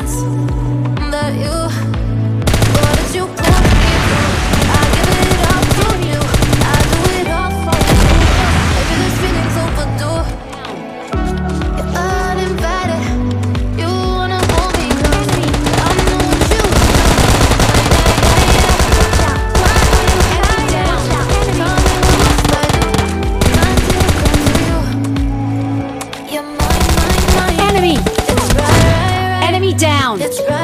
chance that you, what did you put me through? I give it all to you, I do it all for you. Maybe this feeling's overdue. You're uninvited, you wanna hold me close. I know what you do. Why are you hiding? Tell me what must I do not to come to you? You're mine, mine, mine. Enemy! It's right, right, right. Enemy down! It's right.